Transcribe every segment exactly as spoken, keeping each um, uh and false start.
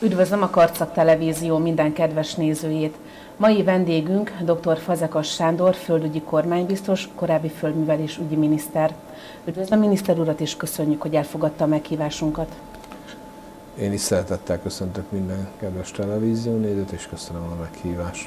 Üdvözlöm a Karcag Televízió minden kedves nézőjét! Mai vendégünk dr. Fazekas Sándor, földügyi kormánybiztos, korábbi földművelésügyi miniszter. Üdvözlöm miniszter urat, és köszönjük, hogy elfogadta a meghívásunkat. Én is szeretettel köszöntök minden kedves televíziónézőt, és köszönöm a meghívást.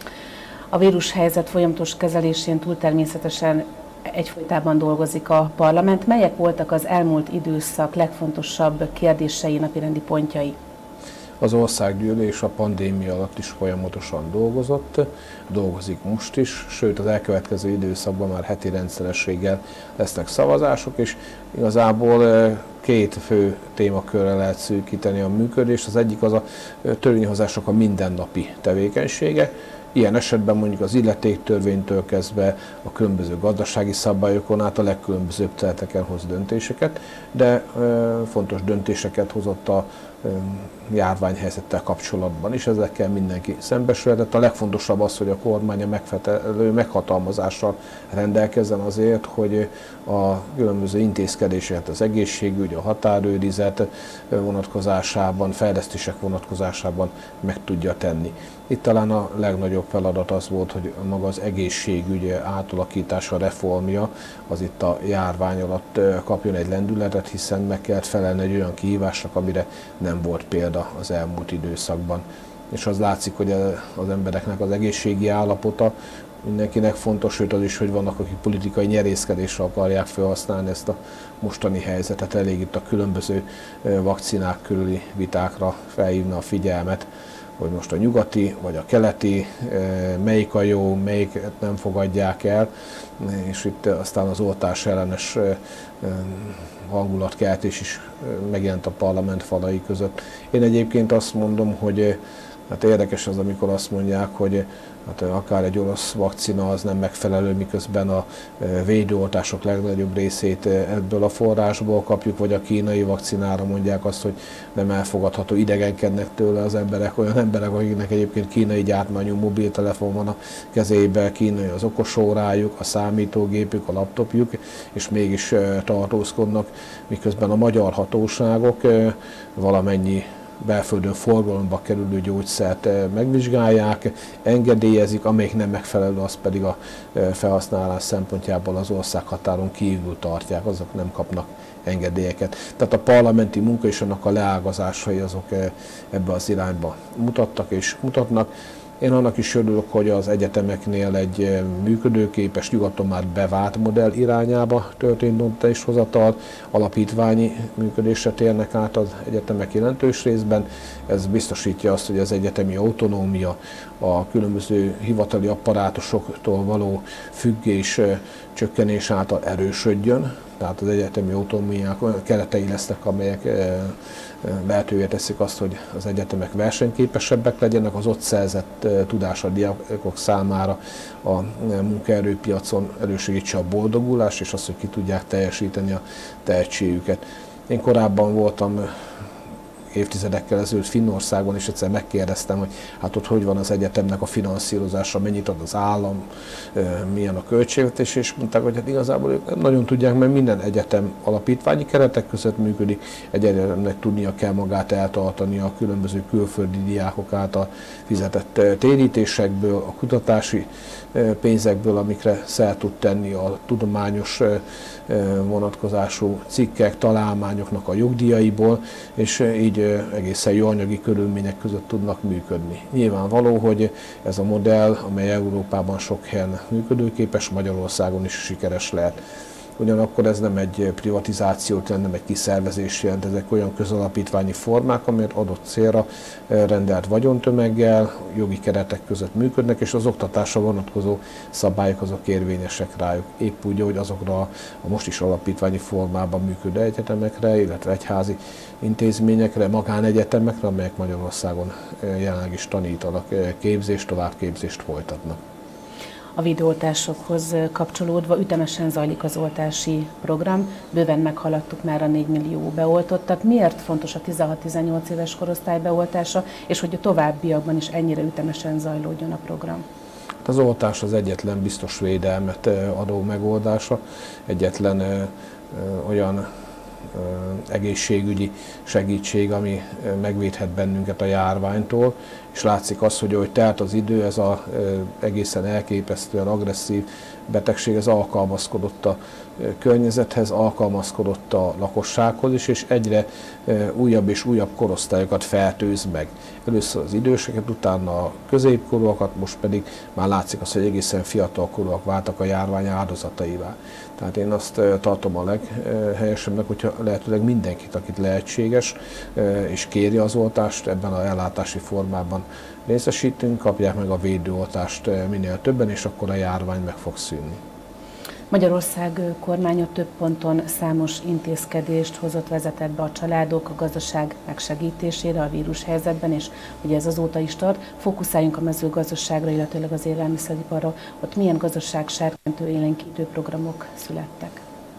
A vírushelyzet folyamatos kezelésén túl természetesen egyfolytában dolgozik a parlament. Melyek voltak az elmúlt időszak legfontosabb kérdései, napirendi pontjai? Az országgyűlés a pandémia alatt is folyamatosan dolgozott, dolgozik most is, sőt az elkövetkező időszakban már heti rendszerességgel lesznek szavazások, és igazából két fő témakörre lehet szűkíteni a működést. Az egyik az a törvényhozások a mindennapi tevékenysége. Ilyen esetben mondjuk az illetéktörvénytől kezdve a különböző gazdasági szabályokon át a legkülönbözőbb területeken hoz döntéseket, de fontos döntéseket hozott a járványhelyzettel kapcsolatban is, ezekkel mindenki szembesülhetett. A legfontosabb az, hogy a kormány a megfelelő meghatalmazással rendelkezzen azért, hogy a különböző intézkedéseket az egészségügy, a határőrizet vonatkozásában, fejlesztések vonatkozásában meg tudja tenni. Itt talán a legnagyobb feladat az volt, hogy maga az egészségügy átalakítása, reformja az itt a járvány alatt kapjon egy lendületet, hiszen meg kellett felelni egy olyan kihívásnak, amire nem volt példa az elmúlt időszakban. És az látszik, hogy az embereknek az egészségi állapota mindenkinek fontos, sőt az is, hogy vannak, akik politikai nyerészkedésre akarják felhasználni ezt a mostani helyzetet. Elég itt a különböző vakcinák körüli vitákra felhívna a figyelmet, hogy most a nyugati vagy a keleti, melyik a jó, melyiket nem fogadják el, és itt aztán az oltás ellenes hangulatkeltés is megjelent a parlament falai között. Én egyébként azt mondom, hogy hát érdekes az, amikor azt mondják, hogy hát akár egy orosz vakcina az nem megfelelő, miközben a védőoltások legnagyobb részét ebből a forrásból kapjuk, vagy a kínai vakcinára mondják azt, hogy nem elfogadható, idegenkednek tőle az emberek, olyan emberek, akiknek egyébként kínai gyártmányú mobiltelefon van a kezébe, kínai az okosórájuk, a számítógépük, a laptopjuk, és mégis tartózkodnak, miközben a magyar hatóságok valamennyi belföldön forgalomba kerülő gyógyszert megvizsgálják, engedélyezik, amelyik nem megfelelő, az pedig a felhasználás szempontjából az országhatáron kívül tartják, azok nem kapnak engedélyeket. Tehát a parlamenti munka és annak a leágazásai azok ebbe az irányba mutattak és mutatnak. Én annak is örülök, hogy az egyetemeknél egy működőképes, nyugaton már bevált modell irányába történt döntéshozatal, alapítványi működésre térnek át az egyetemek jelentős részben. Ez biztosítja azt, hogy az egyetemi autonómia, a különböző hivatali apparátusoktól való függés, csökkenés által erősödjön. Tehát az egyetemi autonómiák olyan keretei lesznek, amelyek lehetővé teszik azt, hogy az egyetemek versenyképesebbek legyenek, az ott szerzett tudás a diákok számára a munkaerőpiacon elősegítse a boldogulást, és azt, hogy ki tudják teljesíteni a tehetségüket. Én korábban voltam évtizedekkel ezelőtt Finnországon, és egyszer megkérdeztem, hogy hát ott hogy van az egyetemnek a finanszírozása, mennyit ad az állam, milyen a költségvetés, és mondták, hogy hát igazából ők nem nagyon tudják, mert minden egyetem alapítványi keretek között működik, egy egyetemnek tudnia kell magát eltartani a különböző külföldi diákok által fizetett térítésekből, a kutatási pénzekből, amikre szert tud tenni a tudományos vonatkozású cikkek, találmányoknak a jogdíjaiból, és így egészen jó anyagi körülmények között tudnak működni. Nyilvánvaló, hogy ez a modell, amely Európában sok helyen működőképes, Magyarországon is sikeres lehet. Ugyanakkor ez nem egy privatizációt, nem egy kiszervezés jelent, ezek olyan közalapítványi formák, amelyek adott célra rendelt vagyontömeggel, jogi keretek között működnek, és az oktatásra vonatkozó szabályok azok érvényesek rájuk. Épp úgy, hogy azokra a most is alapítványi formában működő egyetemekre, illetve egyházi intézményekre, magánegyetemekre, amelyek Magyarországon jelenleg is tanítanak, képzést, továbbképzést folytatnak. A védőoltásokhoz kapcsolódva ütemesen zajlik az oltási program, bőven meghaladtuk már a négy millió beoltottat. Miért fontos a tizenhat-tizennyolc éves korosztály beoltása, és hogy a továbbiakban is ennyire ütemesen zajlódjon a program? Az oltás az egyetlen biztos védelmet adó megoldása, egyetlen olyan egészségügyi segítség, ami megvédhet bennünket a járványtól, és látszik az, hogy ahogy telt az idő, ez az egészen elképesztően agresszív betegség, ez alkalmazkodott a környezethez, alkalmazkodott a lakossághoz is, és egyre újabb és újabb korosztályokat fertőz meg. Először az időseket, utána a középkorúakat, most pedig már látszik az, hogy egészen fiatalkorúak váltak a járvány áldozataivá. Tehát én azt tartom a leghelyesebbnek, hogyha lehetőleg mindenkit, akit lehetséges, és kéri az oltást, ebben a ellátási formában részesítünk, kapják meg a védőoltást minél többen, és akkor a járvány meg fog szűnni. Magyarország kormánya több ponton számos intézkedést hozott, vezetett be a családok, a gazdaság megsegítésére a vírushelyzetben, és ugye ez azóta is tart. Fókuszáljunk a mezőgazdaságra, illetőleg az élelmiszeriparra. Ott milyen gazdaság serkentő élénkítő programok születtek?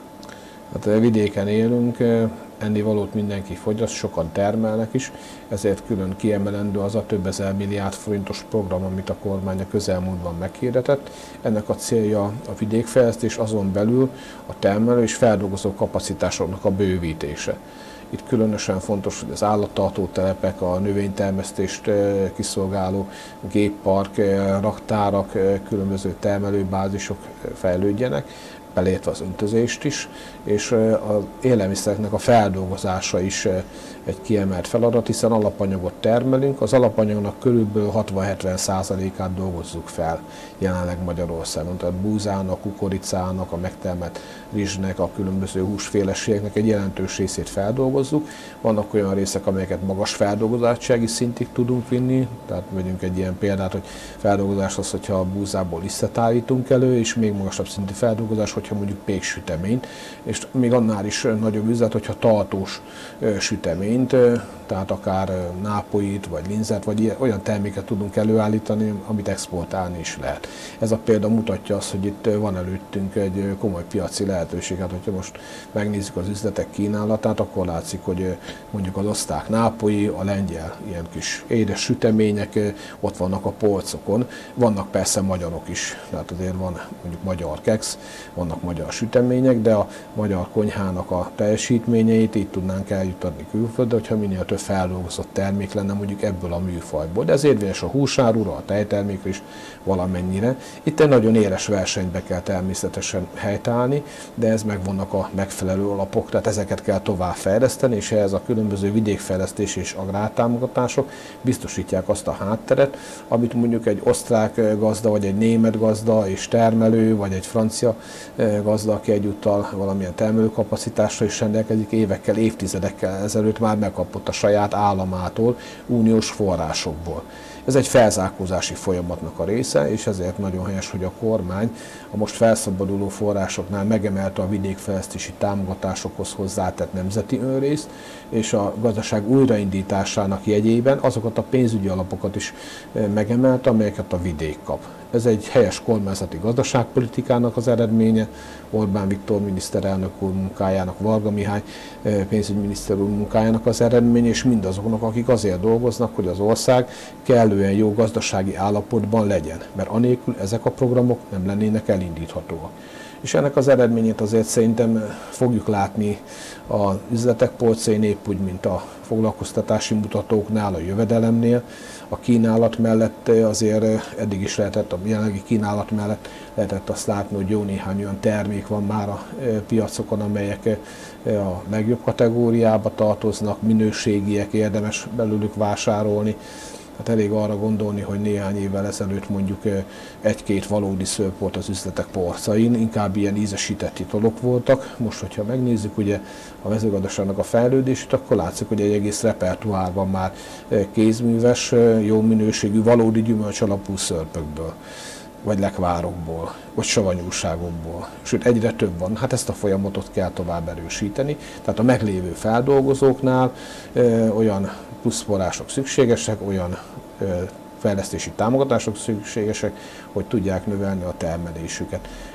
Hát vidéken élünk, ennivalót mindenki fogyaszt, sokan termelnek is, ezért külön kiemelendő az a több ezer milliárd forintos program, amit a kormány a közelmúltban meghirdetett. Ennek a célja a vidékfejlesztés, azon belül a termelő és feldolgozó kapacitásoknak a bővítése. Itt különösen fontos, hogy az állattartó telepek, a növénytermesztést kiszolgáló géppark, raktárak, különböző termelőbázisok fejlődjenek, beleértve az öntözést is, és az élelmiszereknek a feldolgozása is egy kiemelt feladat, hiszen alapanyagot termelünk, az alapanyagnak körülbelül hatvan-hetven százalékát dolgozzuk fel jelenleg Magyarországon. Tehát búzának, kukoricának, a megtermelt rizsnek, a különböző húsféleségeknek egy jelentős részét feldolgozzuk. Vannak olyan részek, amelyeket magas feldolgozottsági szintig tudunk vinni, tehát vegyünk egy ilyen példát, hogy feldolgozás az, hogyha a búzából lisztet állítunk elő, és még magasabb szintű feldolgozás, hogyha mondjuk péksüteményt, és még annál is nagyobb üzlet, hogyha tartós süteményt, tehát akár nápolyt, vagy linzet, vagy ilyen, olyan terméket tudunk előállítani, amit exportálni is lehet. Ez a példa mutatja azt, hogy itt van előttünk egy komoly piaci lehetőség. Hát, hogyha most megnézzük az üzletek kínálatát, akkor látszik, hogy mondjuk az osztrák nápolyi, a lengyel ilyen kis édes sütemények ott vannak a polcokon. Vannak persze magyarok is, tehát azért van mondjuk magyar keksz, vannak magyar sütemények, de a magyar konyhának a teljesítményeit így tudnánk eljuttatni külföldre, hogyha minél több feldolgozott termék lenne mondjuk ebből a műfajból. De ez érvényes a húsárura, a tejtermékre is valamennyire. Itt egy nagyon éles versenybe kell természetesen helytállni, de ez megvannak a megfelelő alapok, tehát ezeket kell tovább fejleszteni, és ehhez a különböző vidékfejlesztés és agrártámogatások biztosítják azt a hátteret, amit mondjuk egy osztrák gazda, vagy egy német gazda és termelő, vagy egy francia gazda, aki egyúttal valamilyen termelőkapacitásra is rendelkezik, évekkel, évtizedekkel ezelőtt már megkapott a saját államától, uniós forrásokból. Ez egy felzárkózási folyamatnak a része, és ezért nagyon helyes, hogy a kormány a most felszabaduló forrásoknál megemelte a vidékfejlesztési támogatásokhoz hozzátett nemzeti önrészt, és a gazdaság újraindításának jegyében azokat a pénzügyi alapokat is megemelte, amelyeket a vidék kap. Ez egy helyes kormányzati gazdaságpolitikának az eredménye, Orbán Viktor miniszterelnök úr munkájának, Varga Mihály pénzügyminiszter úr munkájának az eredménye, és mindazoknak, akik azért dolgoznak, hogy az ország kellően jó gazdasági állapotban legyen, mert anélkül ezek a programok nem lennének elindíthatóak. És ennek az eredményét azért szerintem fogjuk látni az üzletek polcain, épp úgy, mint a foglalkoztatási mutatóknál, a jövedelemnél. A kínálat mellett azért eddig is lehetett, a jelenlegi kínálat mellett lehetett azt látni, hogy jó néhány olyan termék van már a piacokon, amelyek a legjobb kategóriába tartoznak, minőségiek, érdemes belőlük vásárolni. Hát elég arra gondolni, hogy néhány évvel ezelőtt mondjuk egy-két valódi szörp volt az üzletek polcain, inkább ilyen ízesített italok voltak. Most, hogyha megnézzük ugye a mezőgazdaságnak a fejlődését, akkor látszik, hogy egy egész repertoárban már kézműves, jó minőségű, valódi gyümölcs alapú szörpökből, vagy lekvárokból, vagy savanyúságokból. Sőt, egyre több van. Hát ezt a folyamatot kell tovább erősíteni. Tehát a meglévő feldolgozóknál ö, olyan pluszforrások szükségesek, olyan ö, fejlesztési támogatások szükségesek, hogy tudják növelni a termelésüket.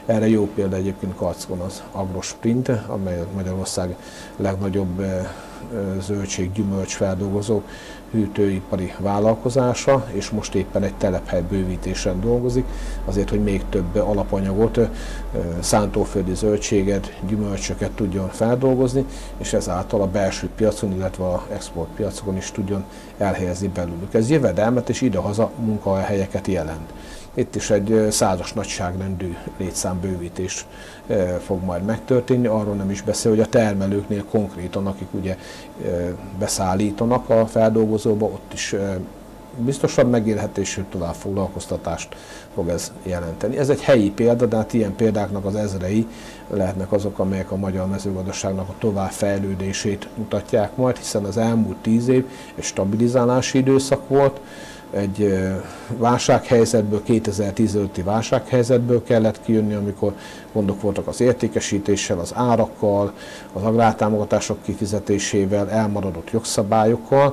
Erre jó példa egyébként Karckon az Agrosprint, amely Magyarország legnagyobb zöldség, gyümölcs feldolgozó hűtőipari vállalkozása, és most éppen egy telephely bővítésen dolgozik, azért, hogy még több alapanyagot, szántóföldi zöldséget, gyümölcsöket tudjon feldolgozni, és ezáltal a belső piacon, illetve az exportpiacon is tudjon elhelyezni belőlük. Ez jövedelmet és idehaza munkahelyeket jelent. Itt is egy százas nagyságrendű létszámbővítés fog majd megtörténni, arról nem is beszél, hogy a termelőknél konkrétan, akik ugye beszállítanak a feldolgozóba, ott is biztosabb megélhetésű tovább foglalkoztatást fog ez jelenteni. Ez egy helyi példa, de hát ilyen példáknak az ezrei lehetnek azok, amelyek a magyar mezőgazdaságnak a továbbfejlődését mutatják majd, hiszen az elmúlt tíz év egy stabilizálási időszak volt, egy válsághelyzetből, kétezer-tíz előtti válsághelyzetből kellett kijönni, amikor gondok voltak az értékesítéssel, az árakkal, az agrártámogatások kifizetésével, elmaradott jogszabályokkal.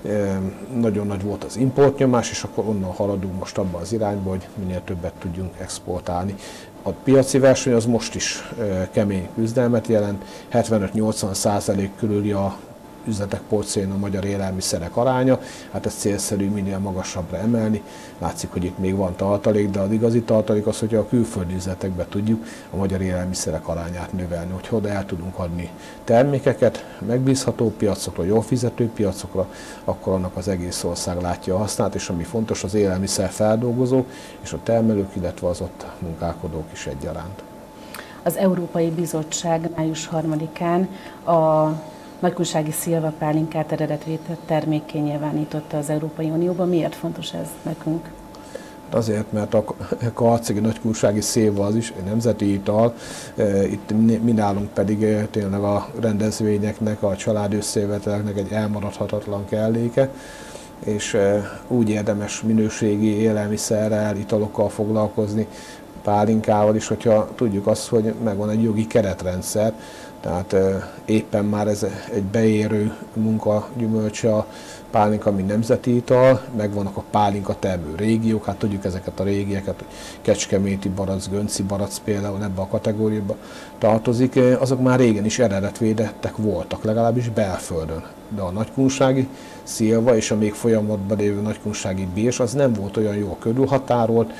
Nagyon nagy volt az importnyomás, és akkor onnan haladunk most abba az irányba, hogy minél többet tudjunk exportálni. A piaci verseny az most is kemény küzdelmet jelent, hetvenöt-nyolcvan százalék körüli a üzletek polcain a magyar élelmiszerek aránya, hát ez célszerű minél magasabbra emelni. Látszik, hogy itt még van tartalék, de az igazi tartalék az, hogyha a külföldi üzletekbe tudjuk a magyar élelmiszerek arányát növelni, hogy oda el tudunk adni termékeket megbízható piacokra, jól fizető piacokra, akkor annak az egész ország látja a hasznát, és ami fontos, az élelmiszer feldolgozók és a termelők, illetve az ott munkálkodók is egyaránt. Az Európai Bizottság május harmadikán a nagykunsági szilvapálinkát eredetvédett termékké nyilvánította az Európai Unióban. Miért fontos ez nekünk? Azért, mert a karcegi nagykunsági szilva az is egy nemzeti ital, itt mi nálunk pedig tényleg a rendezvényeknek, a családi összejöveteleknek egy elmaradhatatlan kelléke, és úgy érdemes minőségi élelmiszerrel, italokkal foglalkozni, pálinkával is, hogyha tudjuk azt, hogy megvan egy jogi keretrendszer, tehát éppen már ez egy beérő munkagyümölcse a pálinka, mint nemzeti ital, megvannak a pálinka termő régiók, hát tudjuk ezeket a régieket, Kecskeméti barack, Gönci barack például ebbe a kategóriába tartozik, azok már régen is eredetvédettek voltak, legalábbis belföldön. De a nagykunsági szilva és a még folyamatban lévő nagykunsági birs az nem volt olyan jól körülhatárolt,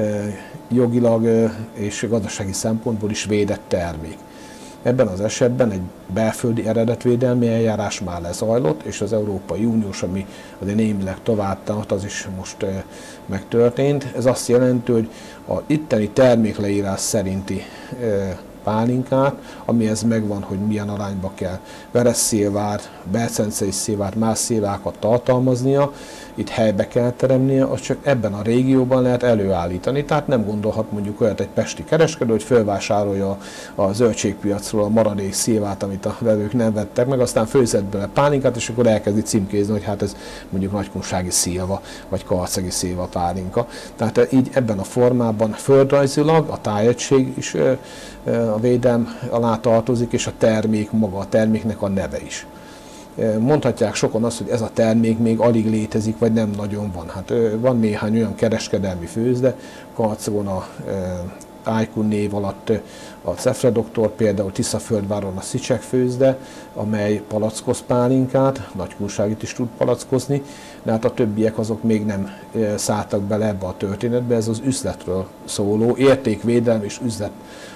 jogilag és gazdasági szempontból is védett termék. Ebben az esetben egy belföldi eredetvédelmi eljárás már lezajlott, és az Európai Uniós, ami azért némileg tovább tart, az is most megtörtént. Ez azt jelenti, hogy az itteni termékleírás szerinti pálinkát, amihez megvan, hogy milyen arányba kell veresszilvát, belcencei szilvát, más szilvákat tartalmaznia, itt helybe kell teremnie, az csak ebben a régióban lehet előállítani. Tehát nem gondolhat mondjuk olyat egy pesti kereskedő, hogy fölvásárolja a zöldségpiacról a maradék szilvát, amit a vevők nem vettek meg, aztán főzett bele pálinkát, és akkor elkezdi címkézni, hogy hát ez mondjuk nagykunsági szilva, vagy karcegi szilva pálinka. Tehát így ebben a formában földrajzilag a tájegység is a védelem alá tartozik, és a termék maga, a terméknek a neve is. Mondhatják sokan azt, hogy ez a termék még alig létezik, vagy nem nagyon van. Hát van néhány olyan kereskedelmi főzde, Karcagon a Ájkun név alatt a Cefre doktor, például Tiszaföldváron a Szicsek főzde, amely palackoz pálinkát, nagykunságit is tud palackozni, de hát a többiek azok még nem szálltak bele ebbe a történetbe, ez az üzletről szóló, értékvédelem és üzlet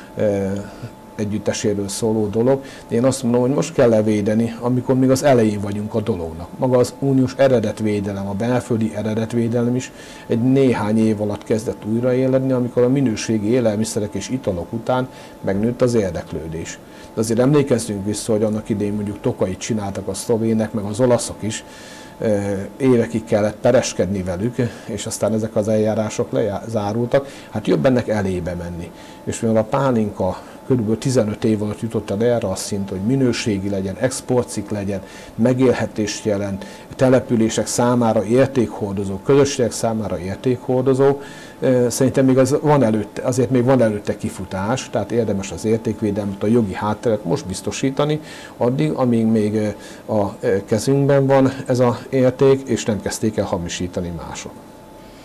együtteséről szóló dolog. Én azt mondom, hogy most kell levédeni, amikor még az elején vagyunk a dolognak. Maga az uniós eredetvédelem, a belföldi eredetvédelem is egy néhány év alatt kezdett újraéledni, amikor a minőségi élelmiszerek és italok után megnőtt az érdeklődés. De azért emlékezzünk vissza, hogy annak idején mondjuk Tokait csináltak a szlovének, meg az olaszok is, évekig kellett pereskedni velük, és aztán ezek az eljárások lezárultak, hát jobb ennek elébe menni. És mivel a pálinka körülbelül tizenöt év alatt jutott el erre a szint, hogy minőségi legyen, exportcikk legyen, megélhetést jelent, települések számára értékhordozó, közösségek számára értékhordozó, szerintem még az van előtte, azért még van előtte kifutás, tehát érdemes az értékvédelmet, a jogi hátteret most biztosítani, addig, amíg még a kezünkben van ez az érték, és nem kezdték el hamisítani mások.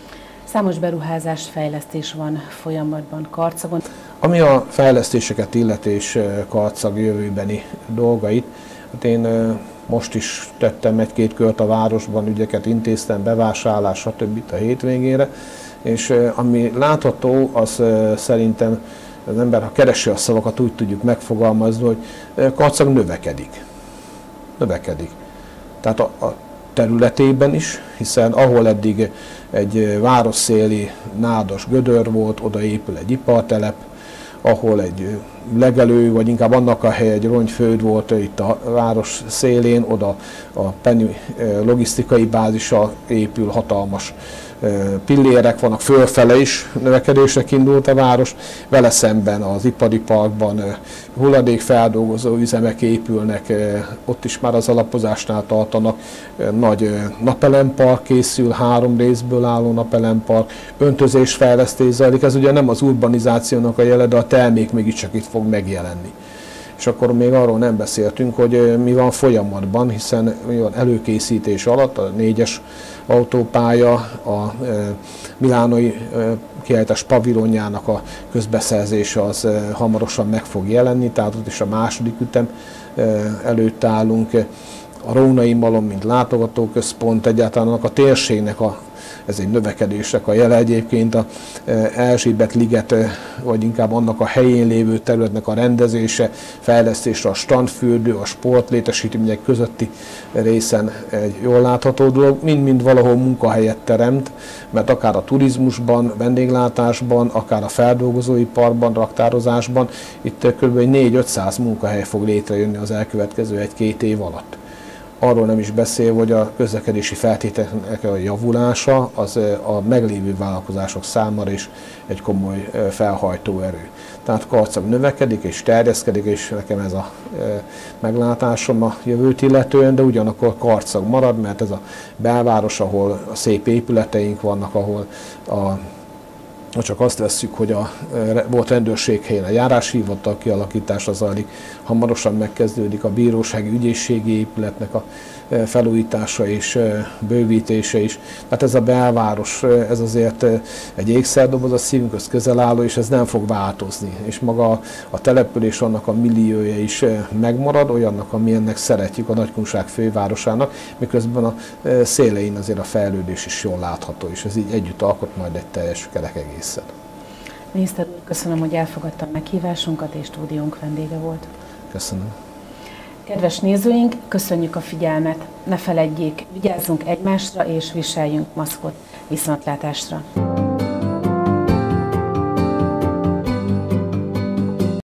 Számos beruházás, fejlesztés van folyamatban Karcagon. Ami a fejlesztéseket illeti és Karcag jövőbeni dolgait, hát én most is tettem egy-két kört a városban, ügyeket intéztem, bevásárlás, stb. A hétvégére, és ami látható, az szerintem az ember, ha keresi a szavakat, úgy tudjuk megfogalmazni, hogy Karcag növekedik. Növekedik. Tehát a, a területében is, hiszen ahol eddig egy városszéli nádas gödör volt, oda épül egy ipartelep, ahol egy legelő, vagy inkább annak a helye egy rongyföld volt itt a város szélén, oda a Penny logisztikai bázisa épül, hatalmas pillérek vannak, fölfele is növekedésnek indult a város, vele szemben az ipari parkban hulladékfeldolgozó üzemek épülnek, ott is már az alapozásnál tartanak, nagy napelempark készül, három részből álló napelempark, öntözésfejlesztés zajlik, ez ugye nem az urbanizációnak a jele, de a termék mégiscsak itt fog megjelenni. És akkor még arról nem beszéltünk, hogy mi van folyamatban, hiszen mi van előkészítés alatt, a négyes autópálya, a milánói kiállítás pavilonjának a közbeszerzése az hamarosan meg fog jelenni, tehát ott is a második ütem előtt állunk. A Rónai Malom, mint látogatóközpont, egyáltalán annak a térségnek a ez egy növekedésnek a jele. Egyébként a Erzsébet liget, vagy inkább annak a helyén lévő területnek a rendezése, fejlesztésre a strandfürdő, a sportlétesítmények közötti részen egy jól látható dolog, mind-mind valahol munkahelyet teremt, mert akár a turizmusban, vendéglátásban, akár a feldolgozóiparban, raktározásban, itt kb. négy-ötszáz munkahely fog létrejönni az elkövetkező egy-két év alatt. Arról nem is beszél, hogy a közlekedési feltételeknek a javulása az a meglévő vállalkozások számára is egy komoly felhajtóerő. Tehát Karcag növekedik és terjeszkedik, és nekem ez a meglátásom a jövőt illetően, de ugyanakkor Karcag marad, mert ez a belváros, ahol a szép épületeink vannak, ahol a Ha csak azt vesszük, hogy a volt rendőrséghelyen a járáshivatal kialakítása zajlik, hamarosan megkezdődik a bírósági ügyészségi épületnek a felújítása és bővítése is. Tehát ez a belváros, ez azért egy ékszerdoboz, a szívünkhöz közel álló, és ez nem fog változni. És maga a település, annak a milliója is megmarad, olyannak, amilyennek szeretjük a Nagykunság fővárosának, miközben a szélein azért a fejlődés is jól látható, és ez így együtt alkot majd egy teljes kerek egészet. Miniszter úr, köszönöm, hogy elfogadta meghívásunkat, és stúdiónk vendége volt. Köszönöm. Kedves nézőink, köszönjük a figyelmet! Ne feledjék, vigyázzunk egymásra és viseljünk maszkot. Viszontlátásra!